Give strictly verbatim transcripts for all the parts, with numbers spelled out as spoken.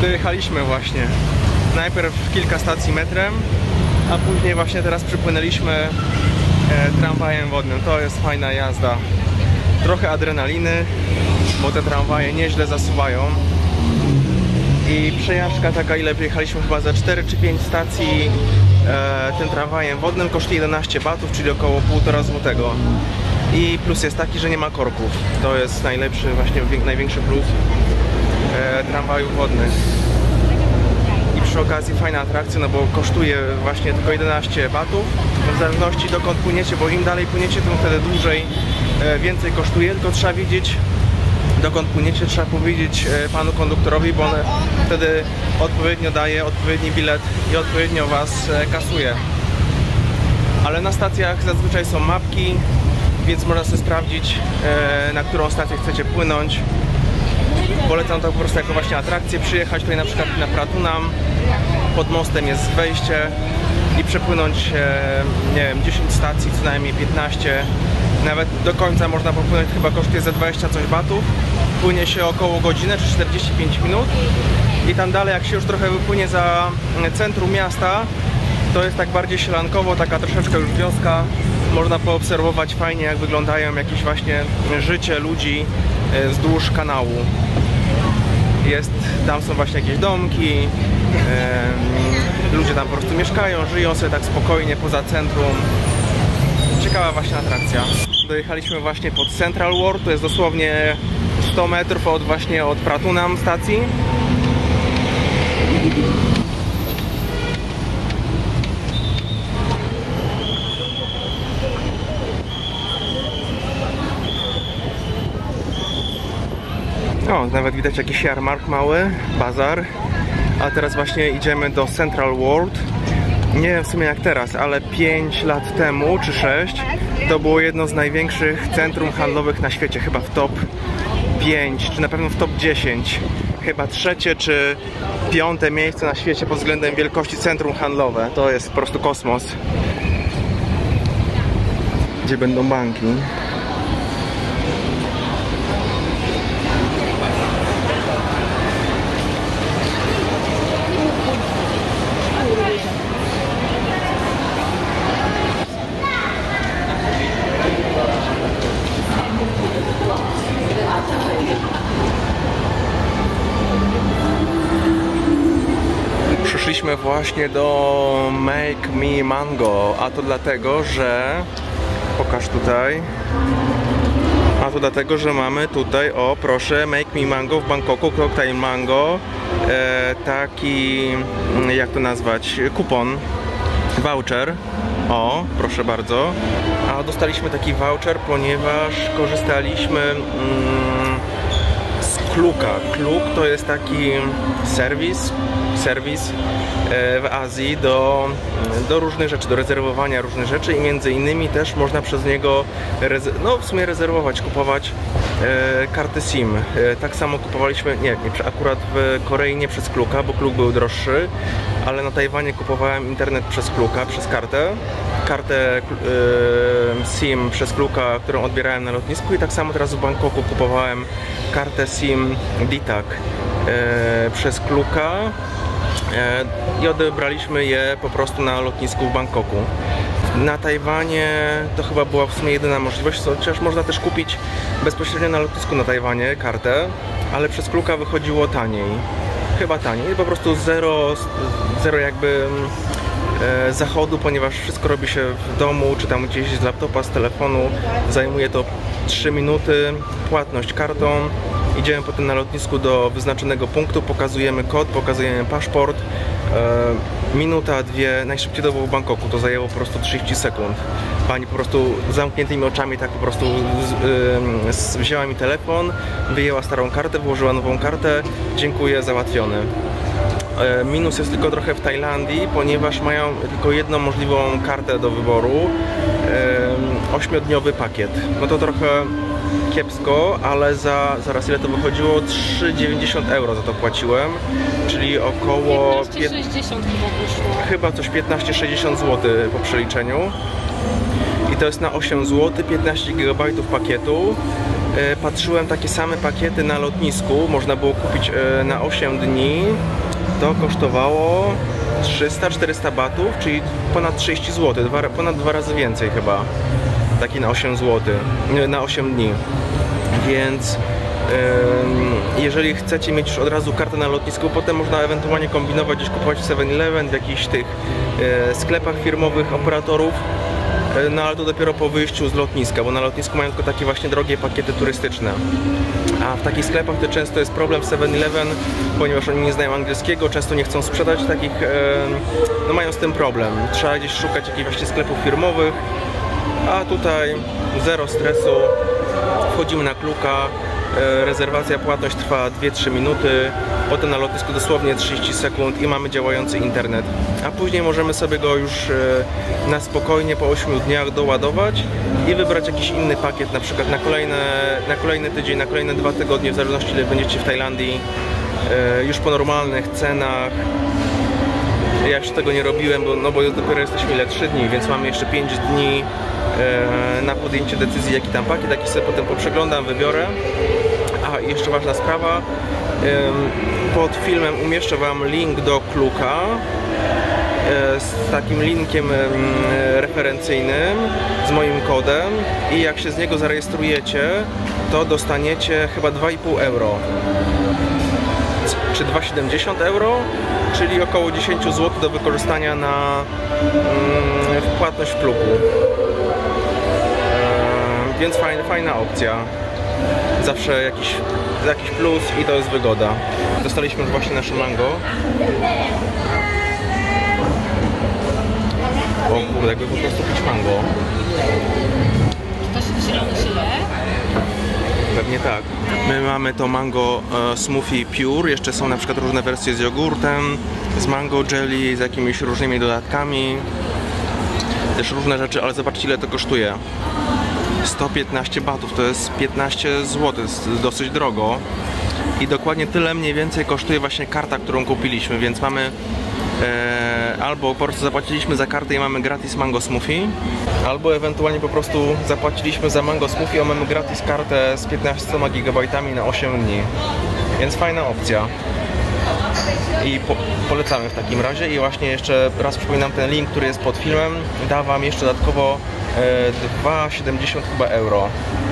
Dojechaliśmy właśnie. Najpierw kilka stacji metrem, a później właśnie teraz przypłynęliśmy e, tramwajem wodnym. To jest fajna jazda. Trochę adrenaliny, bo te tramwaje nieźle zasuwają. I przejażdżka taka, ile wyjechaliśmy, chyba za cztery czy pięć stacji e, tym tramwajem wodnym, kosztuje jedenaście batów, czyli około półtora złotego. I plus jest taki, że nie ma korków. To jest najlepszy, właśnie największy plus e, tramwajów wodnych. I przy okazji fajna atrakcja, no bo kosztuje właśnie tylko jedenaście batów, w zależności dokąd płyniecie, bo im dalej płyniecie, tym wtedy dłużej, e, więcej kosztuje, tylko trzeba wiedzieć, dokąd płyniecie, trzeba powiedzieć panu konduktorowi, bo on wtedy odpowiednio daje odpowiedni bilet i odpowiednio was kasuje. Ale na stacjach zazwyczaj są mapki, więc można sobie sprawdzić, na którą stację chcecie płynąć. Polecam to po prostu jako właśnie atrakcję, przyjechać tutaj na przykład na Pratunam, pod mostem jest wejście i przepłynąć, nie wiem, dziesięć stacji, co najmniej piętnaście. Nawet do końca można popłynąć, chyba kosztuje za dwadzieścia coś batów. Płynie się około godzinę czy czterdzieści pięć minut. I tam dalej, jak się już trochę wypłynie za centrum miasta, to jest tak bardziej sielankowo, taka troszeczkę już wioska. Można poobserwować fajnie, jak wyglądają jakieś właśnie życie ludzi wzdłuż kanału. Jest, tam są właśnie jakieś domki, yy, ludzie tam po prostu mieszkają, żyją sobie tak spokojnie poza centrum. Ciekawa właśnie atrakcja. Dojechaliśmy właśnie pod Central World, to jest dosłownie sto metrów od właśnie od Pratunam stacji. O, nawet widać jakiś jarmark mały, bazar. A teraz właśnie idziemy do Central World. Nie wiem w sumie jak teraz, ale pięć lat temu, czy sześć, to było jedno z największych centrum handlowych na świecie, chyba w top pięć, czy na pewno w top dziesięć. Chyba trzecie czy piąte miejsce na świecie pod względem wielkości centrum handlowe. To jest po prostu kosmos. Gdzie będą banki. Przyszliśmy właśnie do Make Me Mango, a to dlatego, że... Pokaż tutaj. A to dlatego, że mamy tutaj, o proszę, Make Me Mango w Bangkoku, Cocktail Mango. E, taki, jak to nazwać, kupon, voucher. O, proszę bardzo. A dostaliśmy taki voucher, ponieważ korzystaliśmy mm, z Klook'a. Klook to jest taki serwis, serwis w Azji do, do różnych rzeczy, do rezerwowania różnych rzeczy i między innymi też można przez niego no w sumie rezerwować, kupować e, karty SIM. E, tak samo kupowaliśmy, nie, nie, akurat w Korei nie przez Klook'a, bo Klook był droższy, ale na Tajwanie kupowałem internet przez Klook'a, przez kartę. Kartę e, SIM przez Klook'a, którą odbierałem na lotnisku i tak samo teraz w Bangkoku kupowałem kartę SIM D T A C e, przez Klook'a. I odebraliśmy je po prostu na lotnisku w Bangkoku. Na Tajwanie to chyba była w sumie jedyna możliwość, chociaż można też kupić bezpośrednio na lotnisku na Tajwanie kartę, ale przez Klook'a wychodziło taniej. Chyba taniej, po prostu zero, zero jakby e, zachodu, ponieważ wszystko robi się w domu, czy tam gdzieś z laptopa, z telefonu. Zajmuje to trzy minuty, płatność kartą. Idziemy potem na lotnisku do wyznaczonego punktu, pokazujemy kod, pokazujemy paszport. E, minuta, dwie, najszybciej to było w Bangkoku, to zajęło po prostu trzydzieści sekund. Pani po prostu z zamkniętymi oczami tak po prostu z, z, wzięła mi telefon, wyjęła starą kartę, włożyła nową kartę, dziękuję, załatwiony. E, minus jest tylko trochę w Tajlandii, ponieważ mają tylko jedną możliwą kartę do wyboru, e, ośmiodniowy pakiet. No to trochę kiepsko, ale za, zaraz ile to wychodziło? trzy dziewięćdziesiąt euro za to płaciłem, czyli około piętnaście sześćdziesiąt chyba wyszło. Chyba coś piętnaście sześćdziesiąt złotych po przeliczeniu. I to jest na osiem złotych, piętnaście gigabajtów pakietu. e, patrzyłem takie same pakiety na lotnisku, można było kupić e, na osiem dni, to kosztowało trzysta czterysta batów, czyli ponad trzydzieści złotych, dwa, ponad dwa razy więcej chyba, taki na osiem złotych, na osiem dni, więc jeżeli chcecie mieć już od razu kartę na lotnisku, potem można ewentualnie kombinować, gdzieś kupować w seven eleven, w jakichś tych e, sklepach firmowych operatorów, e, no ale to dopiero po wyjściu z lotniska, bo na lotnisku mają tylko takie właśnie drogie pakiety turystyczne. A w takich sklepach to często jest problem w seven eleven, ponieważ oni nie znają angielskiego, często nie chcą sprzedać takich, e, no mają z tym problem. Trzeba gdzieś szukać jakichś właśnie sklepów firmowych, a tutaj zero stresu, wchodzimy na Klook'a. Rezerwacja, płatność trwa dwie trzy minuty, potem na lotnisku dosłownie trzydzieści sekund i mamy działający internet. A później możemy sobie go już na spokojnie po ośmiu dniach doładować i wybrać jakiś inny pakiet, na przykład na kolejne, na kolejny tydzień, na kolejne dwa tygodnie, w zależności ile będziecie w Tajlandii, już po normalnych cenach. Ja jeszcze tego nie robiłem, bo, no bo dopiero jesteśmy ile? trzy dni, więc mamy jeszcze pięć dni na podjęcie decyzji, jaki tam pakiet, jaki sobie potem poprzeglądam, wybiorę. A i jeszcze ważna sprawa, pod filmem umieszczę Wam link do Klook'a z takim linkiem referencyjnym, z moim kodem i jak się z niego zarejestrujecie, to dostaniecie chyba dwa i pół euro. Czy dwa siedemdziesiąt euro, czyli około dziesięć złotych do wykorzystania na mm, płatność w Klook'u. E, więc fajna, fajna opcja. Zawsze jakiś, jakiś plus i to jest wygoda. Dostaliśmy już właśnie nasze mango. O kurde, jakby po prostu pić mango. To się zielony się je? Pewnie tak. My mamy to mango e, smoothie pure, jeszcze są na przykład różne wersje z jogurtem, z mango jelly, z jakimiś różnymi dodatkami. Też różne rzeczy, ale zobaczcie ile to kosztuje. sto piętnaście batów, to jest piętnaście złotych, dosyć drogo. I dokładnie tyle mniej więcej kosztuje właśnie karta, którą kupiliśmy, więc mamy e, albo po prostu zapłaciliśmy za kartę i mamy gratis mango smoothie, albo ewentualnie po prostu zapłaciliśmy za mango smoothie, a mamy gratis kartę z piętnastoma gigabajtami na osiem dni. Więc fajna opcja. I po, polecamy w takim razie. I właśnie jeszcze raz przypominam, ten link, który jest pod filmem, da Wam jeszcze dodatkowo e, dwa siedemdziesiąt chyba euro.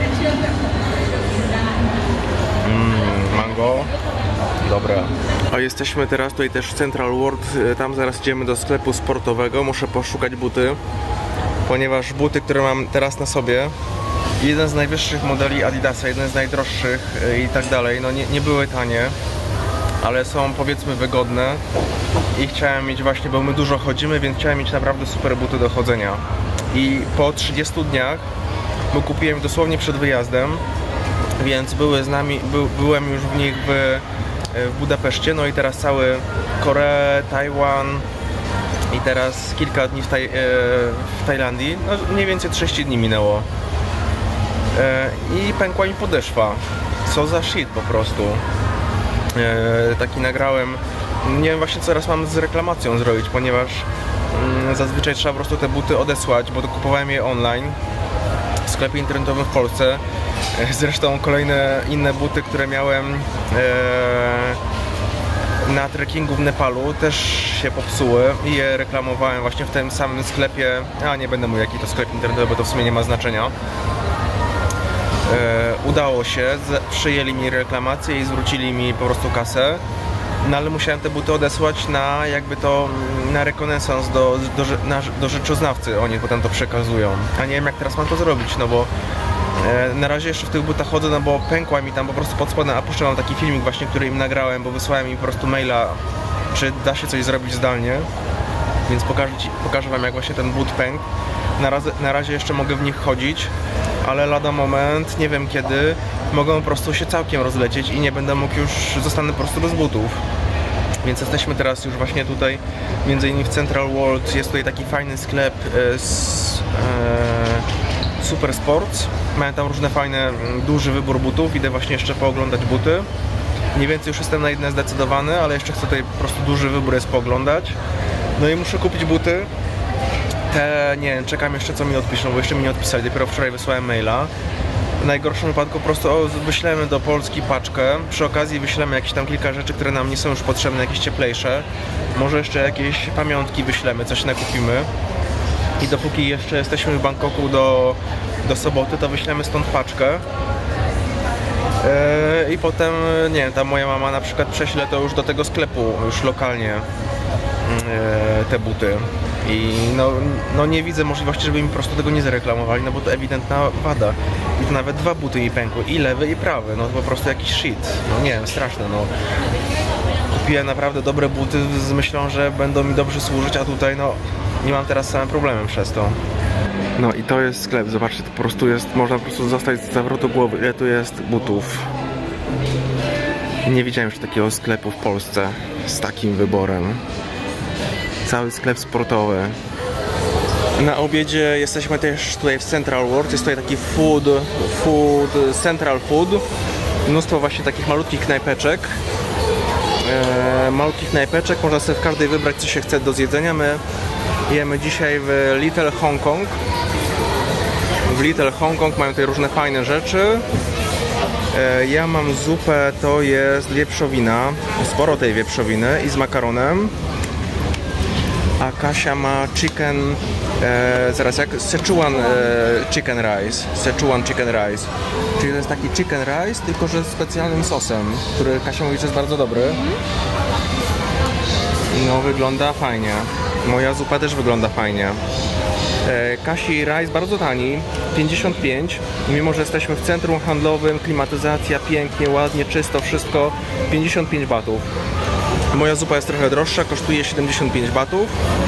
Mm, mango. Dobra. A jesteśmy teraz tutaj też w Central World, tam zaraz idziemy do sklepu sportowego, muszę poszukać buty, ponieważ buty, które mam teraz na sobie, jeden z najwyższych modeli Adidasa, jeden z najdroższych i tak dalej, no nie, nie były tanie, ale są powiedzmy wygodne i chciałem mieć właśnie, bo my dużo chodzimy, więc chciałem mieć naprawdę super buty do chodzenia. I po trzydziestu dniach, bo kupiłem dosłownie przed wyjazdem, więc były z nami, by, byłem już w nich w, w Budapeszcie, no i teraz cały Koreę, Tajwan i teraz kilka dni w, taj, w Tajlandii, no mniej więcej trzydzieści dni minęło. I pękła mi podeszwa. Co za shit po prostu. Taki nagrałem, nie wiem właśnie co teraz mam z reklamacją zrobić, ponieważ zazwyczaj trzeba po prostu te buty odesłać, bo kupowałem je online w sklepie internetowym w Polsce. Zresztą kolejne inne buty, które miałem na trekkingu w Nepalu, też się popsuły i je reklamowałem właśnie w tym samym sklepie, a nie będę mówił jaki to sklep internetowy, bo to w sumie nie ma znaczenia. Udało się, przyjęli mi reklamację i zwrócili mi po prostu kasę, no ale musiałem te buty odesłać na jakby to na rekonesans do, do, na, do rzeczoznawcy, oni potem to przekazują, a nie wiem jak teraz mam to zrobić, no bo e, na razie jeszcze w tych butach chodzę, no bo pękła mi tam po prostu pod spodem, a puszczę wam taki filmik właśnie, który im nagrałem, bo wysłałem mi po prostu maila, czy da się coś zrobić zdalnie, więc pokażę, ci, pokażę wam jak właśnie ten but pękł. Na razie, na razie jeszcze mogę w nich chodzić, ale lada moment, nie wiem kiedy, mogą po prostu się całkiem rozlecieć i nie będę mógł już, zostanę po prostu bez butów. Więc jesteśmy teraz już właśnie tutaj, między innymi w Central World, jest tutaj taki fajny sklep z e, Super Sports. Mają tam różne fajne, duży wybór butów, idę właśnie jeszcze pooglądać buty. Mniej więcej już jestem na jedne zdecydowany, ale jeszcze chcę tutaj po prostu duży wybór jest pooglądać. No i muszę kupić buty. Te, nie wiem, czekam jeszcze co mi odpiszą, bo jeszcze mi nie odpisali, dopiero wczoraj wysłałem maila. W najgorszym wypadku po prostu o, wyślemy do Polski paczkę. Przy okazji wyślemy jakieś tam kilka rzeczy, które nam nie są już potrzebne, jakieś cieplejsze. Może jeszcze jakieś pamiątki wyślemy, coś nakupimy. I dopóki jeszcze jesteśmy w Bangkoku do, do soboty, to wyślemy stąd paczkę. Yy, I potem, nie wiem, ta moja mama na przykład prześle to już do tego sklepu, już lokalnie, yy, te buty. I no, no nie widzę możliwości, żeby mi po prostu tego nie zareklamowali, no bo to ewidentna wada. I to nawet dwa buty mi pękły, i lewy, i prawy, no to po prostu jakiś shit. No nie wiem, straszne, no. Kupiłem naprawdę dobre buty z myślą, że będą mi dobrze służyć, a tutaj no nie mam teraz samym problemem przez to. No i to jest sklep, zobaczcie, to po prostu jest, można po prostu zostać z zawrotu głowy, ile tu jest butów. Nie widziałem jeszcze takiego sklepu w Polsce z takim wyborem. Cały sklep sportowy. Na obiedzie jesteśmy też tutaj w Central World, jest tutaj taki food, food, Central Food. Mnóstwo właśnie takich malutkich knajpeczek. Eee, malutkich knajpeczek, można sobie w każdej wybrać, co się chce do zjedzenia. My jemy dzisiaj w Little Hong Kong. W Little Hong Kong mają tutaj różne fajne rzeczy. Eee, ja mam zupę, to jest wieprzowina, sporo tej wieprzowiny i z makaronem. A Kasia ma chicken, e, zaraz jak, Szechuan e, chicken rice, Szechuan chicken rice. Czyli to jest taki chicken rice, tylko że z specjalnym sosem, który Kasia mówi, że jest bardzo dobry. No wygląda fajnie. Moja zupa też wygląda fajnie. E, Kasi rice bardzo tani, pięćdziesiąt pięć. Mimo że jesteśmy w centrum handlowym, klimatyzacja, pięknie, ładnie, czysto, wszystko, pięćdziesiąt pięć batów. Moja zupa jest trochę droższa, kosztuje siedemdziesiąt pięć batów.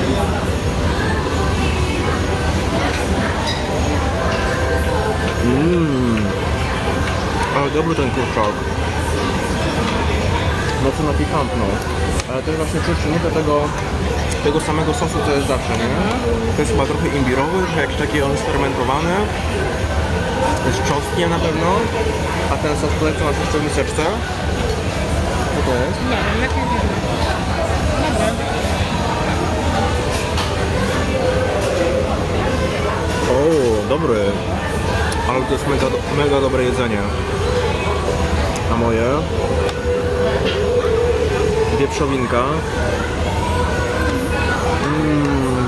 Mmm, ale dobry ten kurczak. Mocno pikantno. Ale też właśnie czuć nutę tego, tego samego sosu, co jest zawsze, nie? To jest chyba trochę imbirowy, że jakiś taki on sfermentowany. Z czosnkiem na pewno. A ten sos tutaj co masz jeszcze w miseczce? Co to jest? Nie wiem, jak nie wiem. O, dobry. Ale to jest mega, mega dobre jedzenie. A moje? Wieprzowinka. Mm.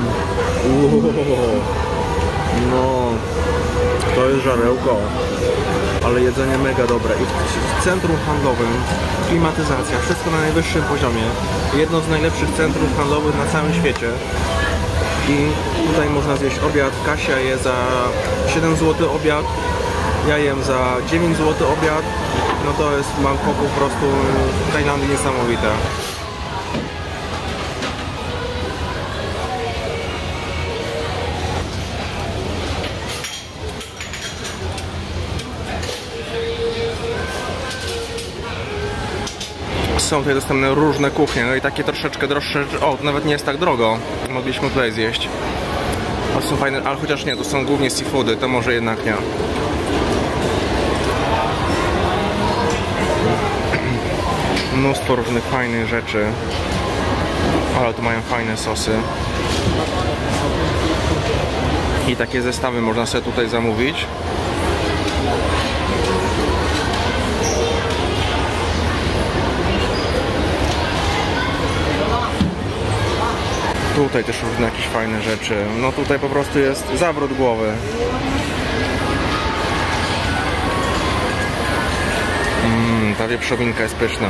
No, to jest żarełko. Ale jedzenie mega dobre. I w centrum handlowym klimatyzacja, wszystko na najwyższym poziomie. Jedno z najlepszych centrów handlowych na całym świecie. I tutaj można zjeść obiad. Kasia je za siedem złotych obiad. Ja jem za dziewięć złotych obiad. No to jest w Bangkoku po prostu w Tajlandii niesamowite. Są tutaj dostępne różne kuchnie, no i takie troszeczkę droższe, o, to nawet nie jest tak drogo, mogliśmy tutaj zjeść. To są fajne, ale chociaż nie, to są głównie seafoody, to może jednak nie. Mnóstwo różnych fajnych rzeczy, ale tu mają fajne sosy. I takie zestawy można sobie tutaj zamówić. Tutaj też różne jakieś fajne rzeczy. No tutaj po prostu jest zawrót głowy. Mmm, ta wieprzowinka jest pyszna.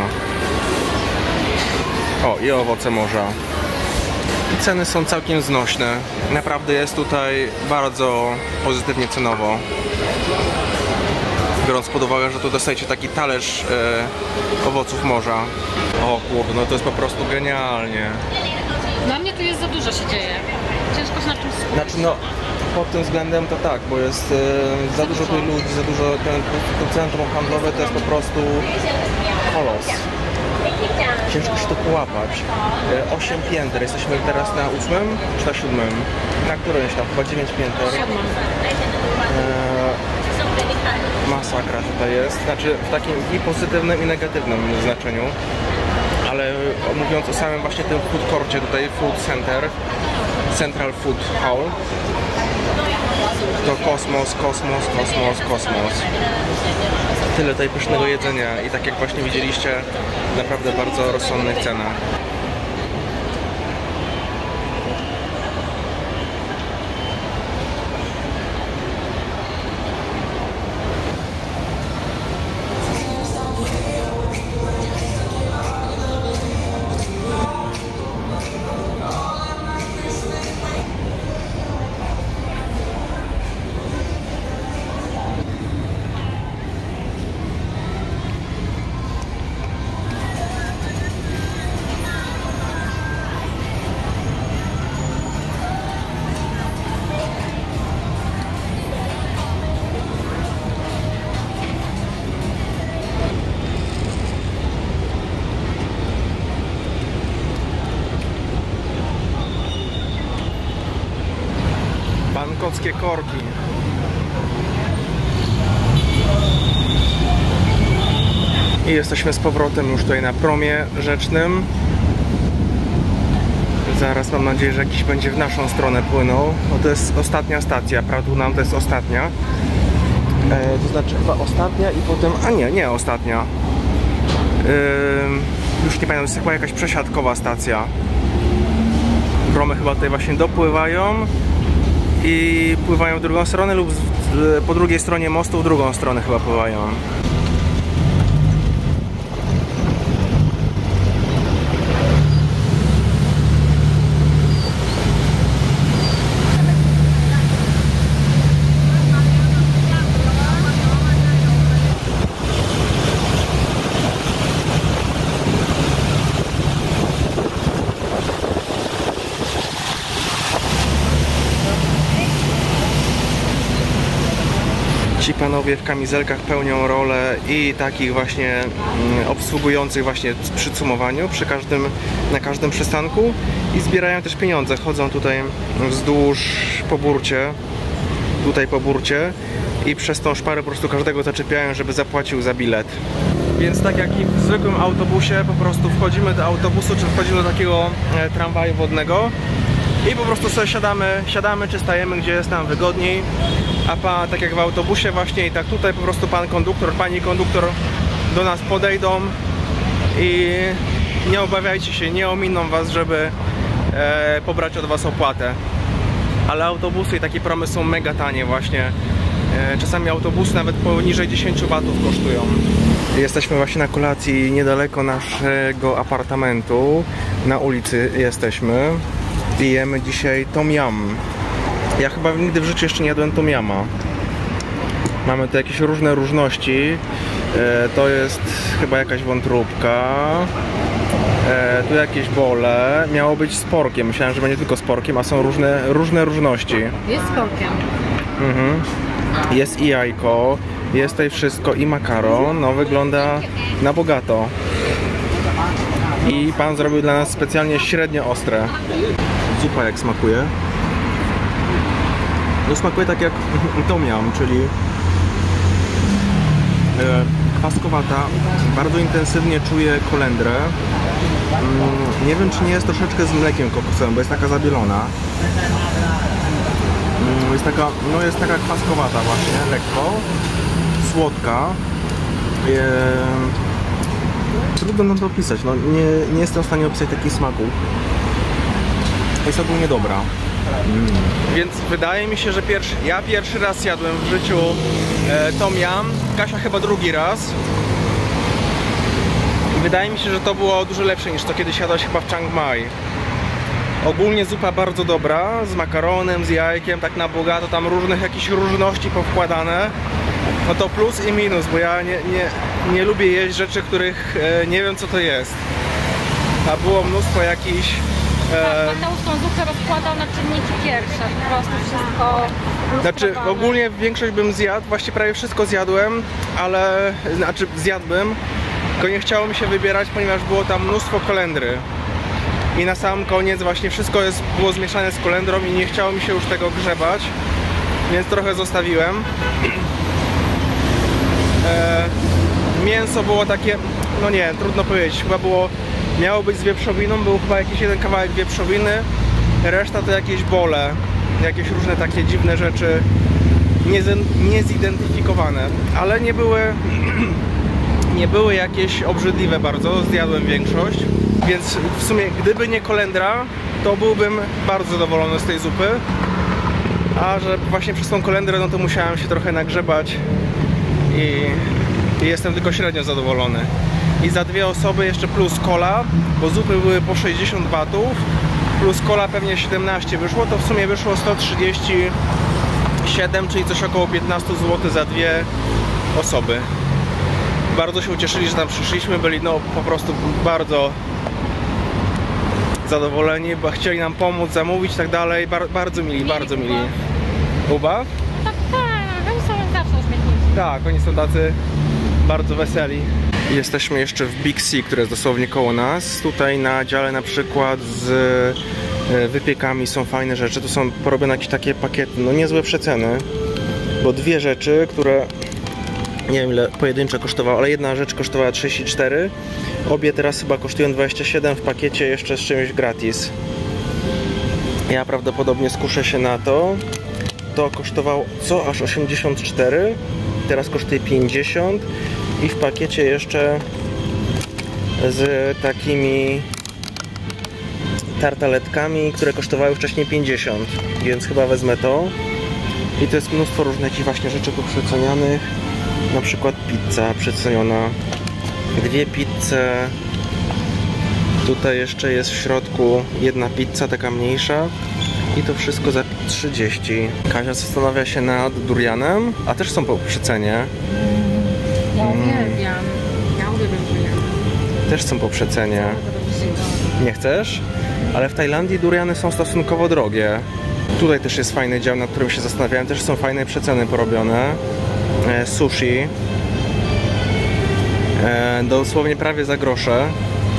O, i owoce morza. I ceny są całkiem znośne. Naprawdę jest tutaj bardzo pozytywnie cenowo. Biorąc pod uwagę, że tu dostajecie taki talerz e, owoców morza. O kurde, no to jest po prostu genialnie. Dla mnie tu jest za dużo się dzieje. Ciężko się na czymś skupić. Znaczy no, pod tym względem to tak, bo jest e, za dużo tutaj ludzi, za dużo, ten, to centrum handlowe to jest po prostu kolos. Ciężko się to połapać. E, osiem pięter, jesteśmy teraz na ósmym czy na siódmym? Na którymś tam, chyba dziewięć pięter. E, masakra tutaj jest, znaczy w takim i pozytywnym i negatywnym znaczeniu. Ale mówiąc o samym właśnie tym food courcie, tutaj Food Center, Central Food Hall, To kosmos, kosmos, kosmos, kosmos. Tyle tutaj pysznego jedzenia i tak jak właśnie widzieliście, naprawdę bardzo rozsądnych cenach. Bankowskie korki. I jesteśmy z powrotem już tutaj na promie rzecznym. Zaraz mam nadzieję, że jakiś będzie w naszą stronę płynął. No to jest ostatnia stacja, prawda? Nam to jest ostatnia. E, to znaczy chyba ostatnia i potem... A nie, nie ostatnia. E, już nie pamiętam, to jest chyba jakaś przesiadkowa stacja. Promy chyba tutaj właśnie dopływają i pływają w drugą stronę lub po drugiej stronie mostu w drugą stronę chyba pływają. Ci panowie w kamizelkach pełnią rolę i takich właśnie mm, obsługujących właśnie przy cumowaniu, przy każdym, na każdym przystanku i zbierają też pieniądze. Chodzą tutaj wzdłuż po burcie, tutaj po burcie i przez tą szparę po prostu każdego zaczepiają, żeby zapłacił za bilet. Więc tak jak i w zwykłym autobusie, po prostu wchodzimy do autobusu, czy wchodzimy do takiego e, tramwaju wodnego i po prostu sobie siadamy, siadamy czy stajemy, gdzie jest nam wygodniej. A pan, tak jak w autobusie właśnie i tak tutaj po prostu pan konduktor, pani konduktor do nas podejdą i nie obawiajcie się, nie ominą was, żeby e, pobrać od was opłatę. Ale autobusy i takie promy są mega tanie właśnie. E, czasami autobusy nawet poniżej dziesięć batów kosztują. Jesteśmy właśnie na kolacji niedaleko naszego apartamentu. Na ulicy jesteśmy i jemy dzisiaj tom yum. Ja chyba nigdy w życiu jeszcze nie jadłem tom yuma. Mamy tu jakieś różne różności. E, to jest chyba jakaś wątróbka. E, tu jakieś bole. Miało być z porkiem. Myślałem, że będzie tylko z porkiem, a są różne, różne różności. Jest z porkiem. Mhm. Jest i jajko. Jest tutaj wszystko i makaron. No wygląda na bogato. I pan zrobił dla nas specjalnie średnio ostre. Zupa jak smakuje. No smakuje tak jak tom yum, czyli e, kwaskowata, bardzo intensywnie czuję kolendrę. Mm, nie wiem, czy nie jest troszeczkę z mlekiem kokosowym, bo jest taka zabielona. Mm, jest taka, no jest taka kwaskowata właśnie, lekko, słodka. E, trudno nam to opisać, no nie, nie jestem w stanie opisać takich smaków. Jest ogólnie dobra. Mm. Więc wydaje mi się, że pierwszy, ja pierwszy raz jadłem w życiu e, tom yum, Kasia chyba drugi raz. I wydaje mi się, że to było dużo lepsze niż to kiedyś jadłaś chyba w Chiang Mai. Ogólnie zupa bardzo dobra, z makaronem, z jajkiem, tak na bogato, tam różnych jakieś różności powkładane. No to plus i minus, bo ja nie, nie, nie lubię jeść rzeczy, których e, nie wiem co to jest. A było mnóstwo jakichś... Tak, Mateusz tą zupę rozkładał na czynniki pierwsze, po prostu wszystko Znaczy ogólnie większość bym zjadł, właściwie prawie wszystko zjadłem, ale, znaczy zjadłbym, tylko nie chciało mi się wybierać, ponieważ było tam mnóstwo kolendry. I na sam koniec właśnie wszystko jest, było zmieszane z kolendrą i nie chciało mi się już tego grzebać, więc trochę zostawiłem. E, mięso było takie, no nie, trudno powiedzieć, chyba było... Miało być z wieprzowiną, był chyba jakiś jeden kawałek wieprzowiny, reszta to jakieś bole. jakieś różne takie dziwne rzeczy niez- niezidentyfikowane, ale nie były nie były jakieś obrzydliwe bardzo, zjadłem większość, więc w sumie gdyby nie kolendra, to byłbym bardzo zadowolony z tej zupy, a że właśnie przez tą kolendrę, no to musiałem się trochę nagrzebać i, i jestem tylko średnio zadowolony. I za dwie osoby jeszcze plus cola, bo zupy były po sześćdziesiąt batów, plus cola pewnie siedemnaście wyszło, to w sumie wyszło sto trzydzieści siedem, czyli coś około piętnaście złotych za dwie osoby. Bardzo się ucieszyli, że tam przyszliśmy, byli no po prostu bardzo zadowoleni, bo chcieli nam pomóc, zamówić i tak dalej. Bar bardzo mili, bardzo mili. Ubaw? Tak, tak, oni są zawsze uśmiechnięci. Tak, oni są tacy bardzo weseli. Jesteśmy jeszcze w Big C, które jest dosłownie koło nas. Tutaj na dziale na przykład z wypiekami są fajne rzeczy. Tu są porobione jakieś takie pakiety, no niezłe przeceny. Bo dwie rzeczy, które nie wiem ile pojedynczo kosztowały, ale jedna rzecz kosztowała trzydzieści cztery. Obie teraz chyba kosztują dwadzieścia siedem w pakiecie jeszcze z czymś gratis. Ja prawdopodobnie skuszę się na to. To kosztowało co aż osiemdziesiąt cztery. Teraz kosztuje pięćdziesiąt. I w pakiecie jeszcze z takimi tartaletkami, które kosztowały wcześniej pięćdziesiąt, więc chyba wezmę to. I to jest mnóstwo różnych takich właśnie rzeczy tu przecenianych. Na przykład pizza przeceniona. Dwie pizze. Tutaj jeszcze jest w środku jedna pizza, taka mniejsza. I to wszystko za trzydzieści. Kasia zastanawia się nad durianem, a też są po przecenie. Ja uwielbiam. Ja uwielbiam durian. Też są po przecenie. Nie chcesz? Ale w Tajlandii duriany są stosunkowo drogie. Tutaj też jest fajny dział, nad którym się zastanawiałem. Też są fajne przeceny porobione. E, sushi. E, dosłownie prawie za grosze.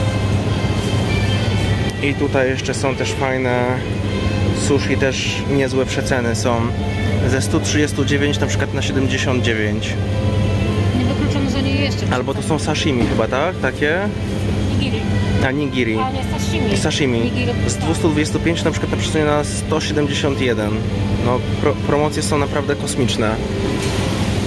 I tutaj jeszcze są też fajne sushi, też niezłe przeceny są. Ze sto trzydzieści dziewięć na przykład na siedemdziesiąt dziewięć. Nie wykluczono, że nie jeszcze. Albo to są sashimi chyba, tak? Takie? Nigiri. A nigiri. A nie, sashimi. Sashimi. Nigiri. Z dwieście dwadzieścia pięć na przykład na przecenie na sto siedemdziesiąt jeden. No pro, promocje są naprawdę kosmiczne.